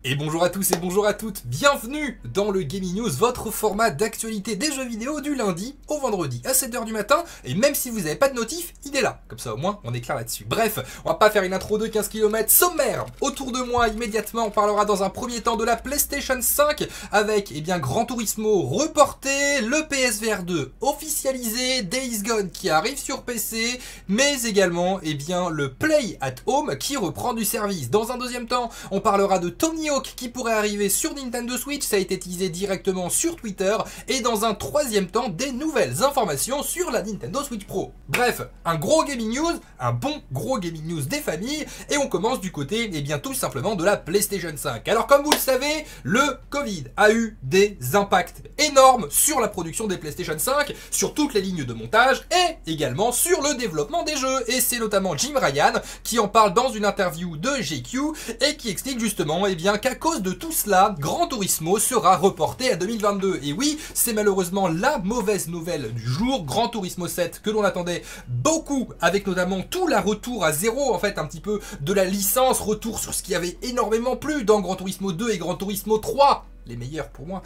Et bonjour à tous et bonjour à toutes, bienvenue dans le Gaming News, votre format d'actualité des jeux vidéo du lundi au vendredi à 7 h du matin, et même si vous n'avez pas de notif, il est là, comme ça au moins on est clair là-dessus. Bref, on va pas faire une intro de 15 km sommaire. Autour de moi immédiatement on parlera dans un premier temps de la PlayStation 5 avec Gran Turismo reporté, le PSVR 2 officialisé, Days Gone qui arrive sur PC, mais également le Play at Home qui reprend du service. Dans un deuxième temps on parlera de Tony qui pourrait arriver sur Nintendo Switch, ça a été teasé directement sur Twitter, et dans un troisième temps des nouvelles informations sur la Nintendo Switch Pro. Bref, un gros gaming news, un bon gros gaming news des familles, et on commence du côté tout simplement de la PlayStation 5. Alors comme vous le savez, le Covid a eu des impacts énormes sur la production des PlayStation 5, sur toutes les lignes de montage et également sur le développement des jeux, et c'est notamment Jim Ryan qui en parle dans une interview de GQ et qui explique justement qu'à cause de tout cela, Gran Turismo sera reporté à 2022. Et oui, c'est malheureusement la mauvaise nouvelle du jour. Gran Turismo 7 que l'on attendait beaucoup, avec notamment tout la retour à zéro, en fait, un petit peu de la licence, retour sur ce qui avait énormément plu dans Gran Turismo 2 et Gran Turismo 3. Les meilleurs pour moi,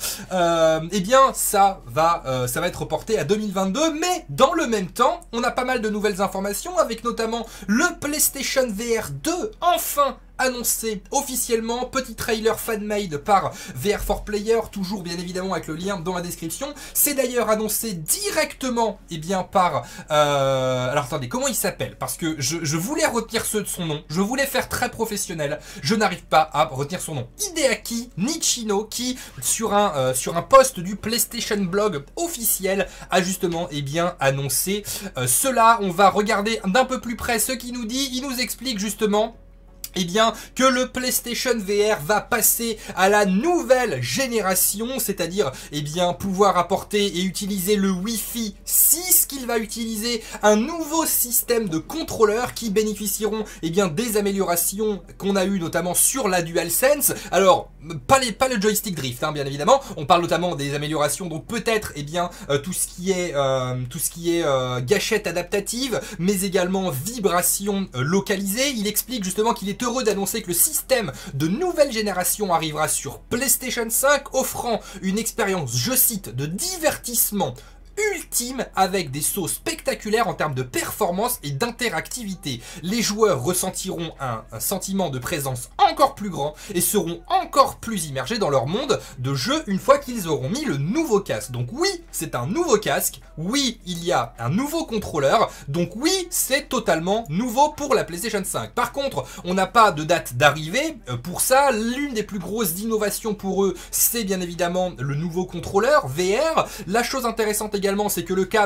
ça va être reporté à 2022, mais dans le même temps, on a pas mal de nouvelles informations, avec notamment le PlayStation VR 2, enfin annoncé officiellement, petit trailer fan-made par VR4Player, toujours bien évidemment avec le lien dans la description. C'est d'ailleurs annoncé directement par... alors attendez, comment il s'appelle? Parce que je voulais retenir son nom, je voulais faire très professionnel, je n'arrive pas à retenir son nom. Hideaki Nichino, qui sur un post du PlayStation Blog officiel a justement annoncé cela. On va regarder d'un peu plus près ce qu'il nous dit. Il nous explique justement que le PlayStation VR va passer à la nouvelle génération, c'est-à-dire pouvoir apporter et utiliser le Wi-Fi 6, qu'il va utiliser un nouveau système de contrôleurs qui bénéficieront des améliorations qu'on a eu notamment sur la DualSense. Alors pas le joystick drift, bien évidemment, on parle notamment des améliorations, donc peut-être tout ce qui est gâchette adaptative, mais également vibration localisée. Il explique justement qu'il est heureux d'annoncer que le système de nouvelle génération arrivera sur PlayStation 5, offrant une expérience, je cite, de divertissement ultime avec des sauts spectaculaires en termes de performance et d'interactivité. Les joueurs ressentiront un sentiment de présence encore plus grand et seront encore plus immergés dans leur monde de jeu une fois qu'ils auront mis le nouveau casque. Donc oui, c'est un nouveau casque, oui, il y a un nouveau contrôleur, donc oui, c'est totalement nouveau pour la PlayStation 5. Par contre, on n'a pas de date d'arrivée pour ça. L'une des plus grosses innovations pour eux, c'est bien évidemment le nouveau contrôleur VR. La chose intéressante également, c'est que le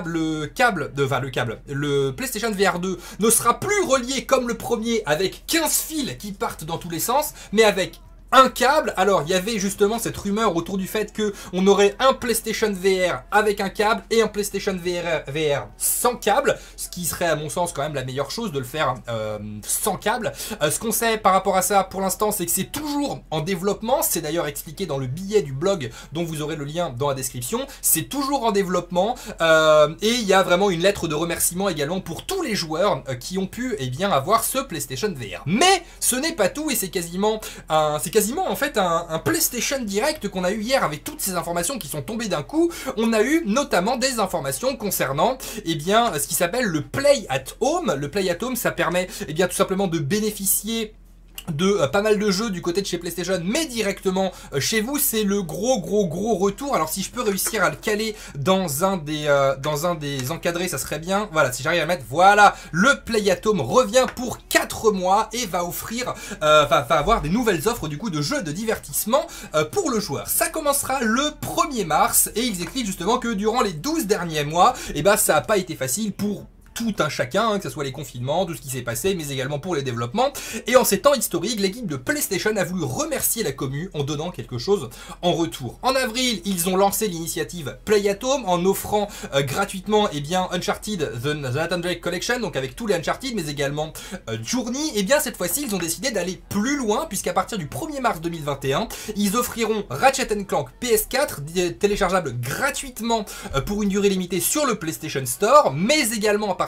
PlayStation VR 2 ne sera plus relié comme le premier avec 15 fils qui partent dans tous les sens, mais avec un câble. Alors il y avait justement cette rumeur autour du fait que on aurait un PlayStation VR avec un câble et un PlayStation VR sans câble, ce qui serait à mon sens quand même la meilleure chose de le faire sans câble. Ce qu'on sait par rapport à ça pour l'instant, c'est que c'est toujours en développement. C'est d'ailleurs expliqué dans le billet du blog dont vous aurez le lien dans la description. C'est toujours en développement et il y a vraiment une lettre de remerciement également pour tous les joueurs qui ont pu avoir ce PlayStation VR. Mais ce n'est pas tout, et c'est quasiment un PlayStation Direct qu'on a eu hier avec toutes ces informations qui sont tombées d'un coup. On a eu notamment des informations concernant ce qui s'appelle le Play at Home. Le Play at Home, ça permet tout simplement de bénéficier de pas mal de jeux du côté de chez PlayStation, mais directement chez vous. C'est le gros retour. Alors si je peux réussir à le caler dans un des encadrés, ça serait bien. Voilà, si j'arrive à le mettre, voilà, le Play at Home revient pour 4 mois et va offrir va avoir des nouvelles offres du coup de jeux de divertissement pour le joueur. Ça commencera le 1er mars et ils expliquent justement que durant les 12 derniers mois, ça n'a pas été facile pour tout un chacun, que ce soit les confinements, tout ce qui s'est passé, mais également pour les développements. Et en ces temps historiques, l'équipe de PlayStation a voulu remercier la commu en donnant quelque chose en retour. En avril, ils ont lancé l'initiative Play at Home en offrant gratuitement Uncharted The Nathan Drake Collection, donc avec tous les Uncharted, mais également Journey. Cette fois-ci, ils ont décidé d'aller plus loin, puisqu'à partir du 1er mars 2021, ils offriront Ratchet & Clank PS4, téléchargeable gratuitement pour une durée limitée sur le PlayStation Store, mais également à partir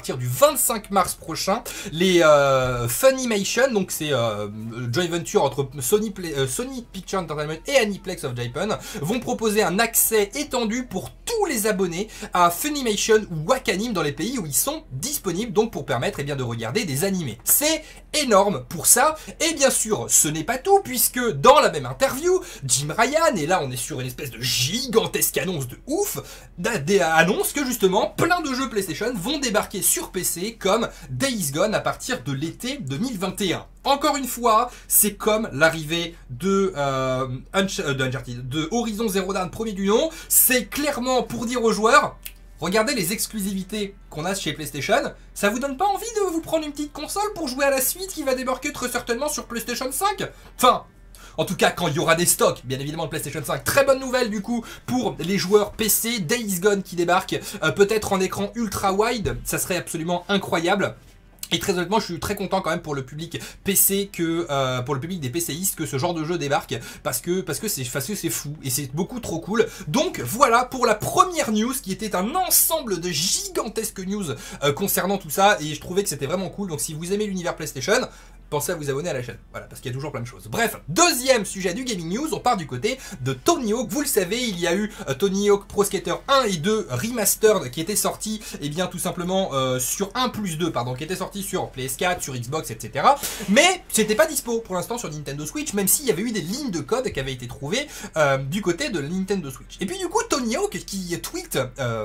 partir du 25 mars prochain, les Funimation, donc c'est joint venture entre Sony Pictures Entertainment et Aniplex of Japan, vont proposer un accès étendu pour tous les abonnés à Funimation ou Wakanim dans les pays où ils sont disponibles, donc pour permettre eh bien, de regarder des animés. C'est énorme pour ça, et bien sûr ce n'est pas tout, puisque dans la même interview, Jim Ryan, et là on est sur une espèce de gigantesque annonce de ouf, annonce que justement plein de jeux PlayStation vont débarquer sur PC comme Days Gone à partir de l'été 2021. Encore une fois, c'est comme l'arrivée de Uncharted, de Horizon Zero Dawn premier du nom, c'est clairement pour dire aux joueurs, regardez les exclusivités qu'on a chez PlayStation, ça vous donne pas envie de vous prendre une petite console pour jouer à la suite qui va débarquer très certainement sur PlayStation 5 ? Enfin, en tout cas, quand il y aura des stocks, bien évidemment, de PlayStation 5. Très bonne nouvelle, du coup, pour les joueurs PC, Days Gone qui débarque, peut-être en écran ultra wide, ça serait absolument incroyable. Et très honnêtement, je suis très content quand même pour le public PC pour le public des PCistes que ce genre de jeu débarque parce que c'est fou et c'est beaucoup trop cool. Donc voilà pour la première news qui était un ensemble de gigantesques news concernant tout ça et je trouvais que c'était vraiment cool. Donc si vous aimez l'univers PlayStation, pensez à vous abonner à la chaîne, voilà, parce qu'il y a toujours plein de choses. Bref, deuxième sujet du Gaming News, on part du côté de Tony Hawk. Vous le savez, il y a eu Tony Hawk Pro Skater 1 et 2 Remastered qui étaient sortis, et bien tout simplement sur 1+2, pardon, qui étaient sortis sur PS4, sur Xbox, etc. Mais c'était pas dispo pour l'instant sur Nintendo Switch, même s'il y avait eu des lignes de code qui avaient été trouvées du côté de Nintendo Switch. Et puis du coup, Tony Hawk qui tweet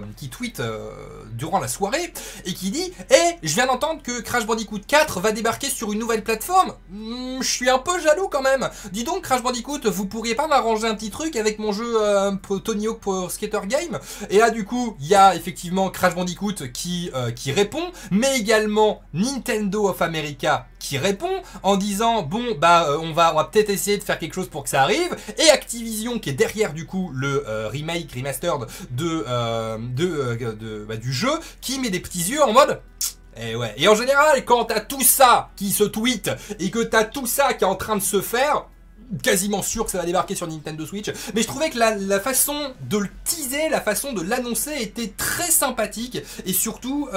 durant la soirée et qui dit « Eh, je viens d'entendre que Crash Bandicoot 4 va débarquer sur une nouvelle plateforme. Je suis un peu jaloux quand même. Dis donc Crash Bandicoot, vous pourriez pas m'arranger un petit truc avec mon jeu Tony Hawk Pro Skater Game ?» Et là du coup, il y a effectivement Crash Bandicoot qui répond, mais également Nintendo of America qui répond en disant bon bah on va peut-être essayer de faire quelque chose pour que ça arrive, et Activision qui est derrière du coup le remake remastered du jeu qui met des petits yeux en mode et ouais. Et en général, quand t'as tout ça qui se tweet et que t'as tout ça qui est en train de se faire, quasiment sûr que ça va débarquer sur Nintendo Switch. Mais je trouvais que la façon de le teaser, la façon de l'annoncer était très sympathique et surtout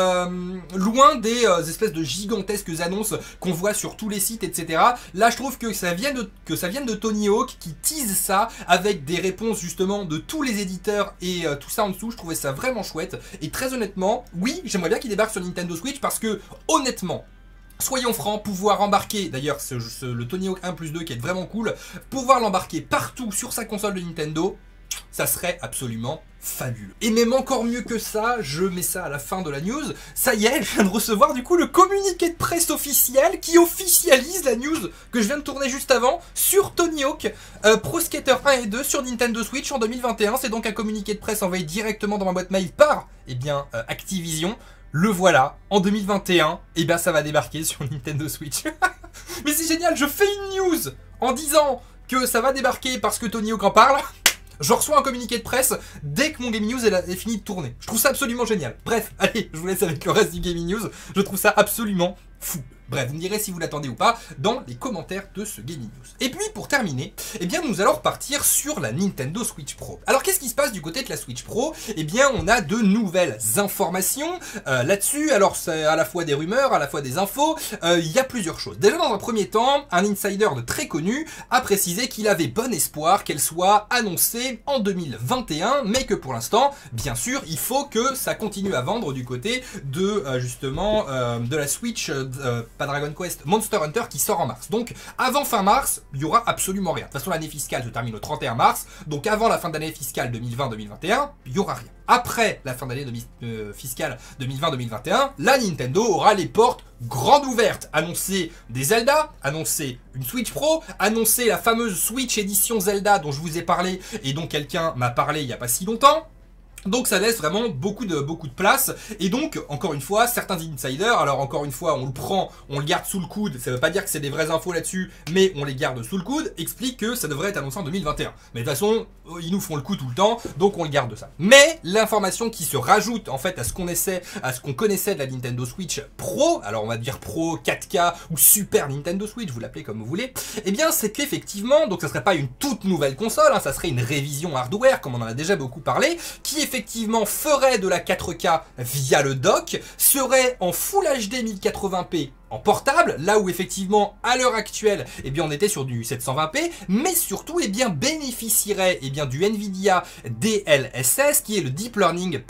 loin des espèces de gigantesques annonces qu'on voit sur tous les sites, etc. Là, je trouve que ça vienne de Tony Hawk qui tease ça avec des réponses justement de tous les éditeurs et tout ça en dessous. Je trouvais ça vraiment chouette et très honnêtement, oui, j'aimerais bien qu'il débarque sur Nintendo Switch parce que honnêtement, soyons francs, pouvoir embarquer, d'ailleurs le Tony Hawk 1+2 qui est vraiment cool, pouvoir l'embarquer partout sur sa console de Nintendo, ça serait absolument fabuleux. Et même encore mieux que ça, je mets ça à la fin de la news, ça y est, je viens de recevoir du coup le communiqué de presse officiel qui officialise la news que je viens de tourner juste avant sur Tony Hawk Pro Skater 1 et 2 sur Nintendo Switch en 2021. C'est donc un communiqué de presse envoyé directement dans ma boîte mail par Activision. Le voilà, en 2021, et ben ça va débarquer sur Nintendo Switch. Mais c'est génial, je fais une news en disant que ça va débarquer parce que Tony Hawk en parle. Je reçois un communiqué de presse dès que mon Gaming News est fini de tourner. Je trouve ça absolument génial. Bref, allez, je vous laisse avec le reste du Gaming News. Je trouve ça absolument fou. Bref, vous me direz si vous l'attendez ou pas dans les commentaires de ce Gaming News. Et puis pour terminer, eh bien nous allons repartir sur la Nintendo Switch Pro. Alors qu'est-ce qui se passe du côté de la Switch Pro? Eh bien on a de nouvelles informations là-dessus. Alors c'est à la fois des rumeurs, à la fois des infos. Il y a plusieurs choses. Déjà dans un premier temps, un insider de très connu a précisé qu'il avait bon espoir qu'elle soit annoncée en 2021, mais que pour l'instant, bien sûr, il faut que ça continue à vendre du côté de justement de la Switch. Pas Dragon Quest, Monster Hunter qui sort en mars. Donc avant fin mars, il y aura absolument rien. De toute façon, l'année fiscale se termine au 31 mars. Donc avant la fin d'année fiscale 2020-2021, il y aura rien. Après la fin d'année fiscale 2020-2021, la Nintendo aura les portes grandes ouvertes. Annoncer des Zelda, annoncer une Switch Pro, annoncer la fameuse Switch édition Zelda dont je vous ai parlé et dont quelqu'un m'a parlé il n'y a pas si longtemps. Donc ça laisse vraiment beaucoup de place, et donc encore une fois certains insiders, alors encore une fois on le prend, on le garde sous le coude, ça veut pas dire que c'est des vraies infos là-dessus, mais on les garde sous le coude, expliquent que ça devrait être annoncé en 2021. Mais de toute façon ils nous font le coup tout le temps, donc on le garde ça. Mais l'information qui se rajoute en fait à ce qu'on connaissait de la Nintendo Switch Pro, alors on va dire Pro, 4K ou Super Nintendo Switch, vous l'appelez comme vous voulez, eh bien c'est qu'effectivement, donc ça serait pas une toute nouvelle console, hein, ça serait une révision hardware comme on en a déjà beaucoup parlé, qui effectivement ferait de la 4K via le dock, serait en Full HD 1080p en portable, là où effectivement à l'heure actuelle, eh bien on était sur du 720p, mais surtout eh bien bénéficierait eh bien du Nvidia DLSS qui est le Deep Learning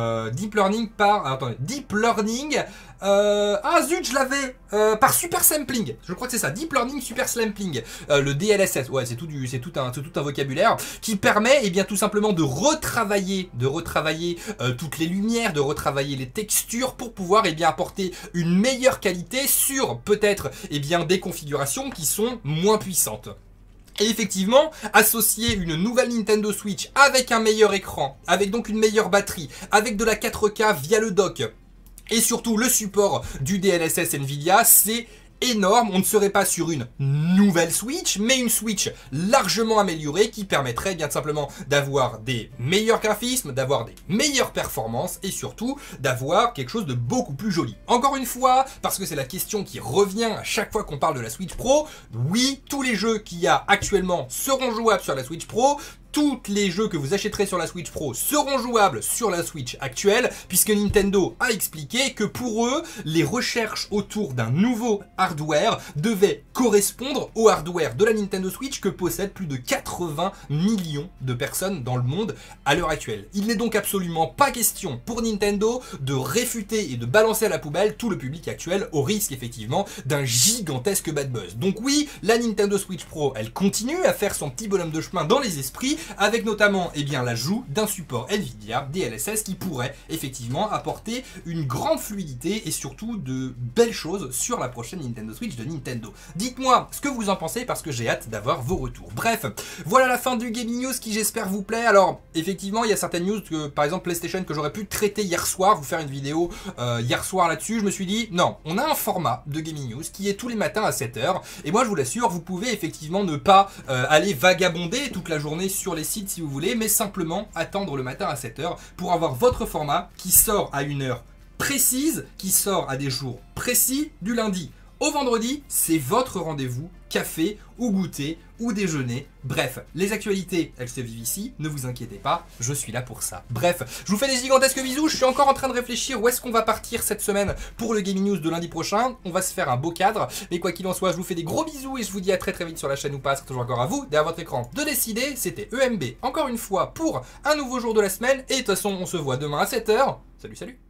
ah zut, je l'avais par Super Sampling. Je crois que c'est ça, Deep Learning Super Sampling. Le DLSS, ouais, c'est tout un vocabulaire qui permet eh bien tout simplement de retravailler toutes les lumières, de retravailler les textures pour pouvoir eh bien apporter une meilleure qualité sur peut-être eh bien des configurations qui sont moins puissantes. Et effectivement, associer une nouvelle Nintendo Switch avec un meilleur écran, avec donc une meilleure batterie, avec de la 4K via le dock, et surtout le support du DLSS Nvidia, c'est énorme. On ne serait pas sur une nouvelle Switch, mais une Switch largement améliorée qui permettrait bien simplement d'avoir des meilleurs graphismes, d'avoir des meilleures performances et surtout d'avoir quelque chose de beaucoup plus joli. Encore une fois, parce que c'est la question qui revient à chaque fois qu'on parle de la Switch Pro, oui, tous les jeux qu'il y a actuellement seront jouables sur la Switch Pro. Tous les jeux que vous achèterez sur la Switch Pro seront jouables sur la Switch actuelle, puisque Nintendo a expliqué que pour eux, les recherches autour d'un nouveau hardware devaient correspondre au hardware de la Nintendo Switch que possèdent plus de 80 millions de personnes dans le monde à l'heure actuelle. Il n'est donc absolument pas question pour Nintendo de réfuter et de balancer à la poubelle tout le public actuel au risque effectivement d'un gigantesque bad buzz. Donc oui, la Nintendo Switch Pro, elle continue à faire son petit bonhomme de chemin dans les esprits, avec notamment eh bien, l'ajout d'un support Nvidia DLSS qui pourrait effectivement apporter une grande fluidité et surtout de belles choses sur la prochaine Nintendo Switch de Nintendo. Dites-moi ce que vous en pensez parce que j'ai hâte d'avoir vos retours. Bref, voilà la fin du Gaming News qui j'espère vous plaît. Alors effectivement il y a certaines news que par exemple PlayStation que j'aurais pu traiter hier soir, vous faire une vidéo hier soir là-dessus. Je me suis dit non, on a un format de Gaming News qui est tous les matins à 7 h et moi je vous l'assure, vous pouvez effectivement ne pas aller vagabonder toute la journée sur les sites si vous voulez, mais simplement attendre le matin à 7 h pour avoir votre format qui sort à une heure précise, qui sort à des jours précis du lundi au vendredi. C'est votre rendez-vous café ou goûter ou déjeuner. Bref, les actualités, elles se vivent ici, ne vous inquiétez pas, je suis là pour ça. Bref, je vous fais des gigantesques bisous, je suis encore en train de réfléchir où est-ce qu'on va partir cette semaine pour le Gaming News de lundi prochain. On va se faire un beau cadre, mais quoi qu'il en soit, je vous fais des gros bisous et je vous dis à très vite sur la chaîne ou pas, c'est toujours encore à vous, derrière votre écran, de décider. C'était EMB, encore une fois, pour un nouveau jour de la semaine, et de toute façon, on se voit demain à 7 h. Salut, salut!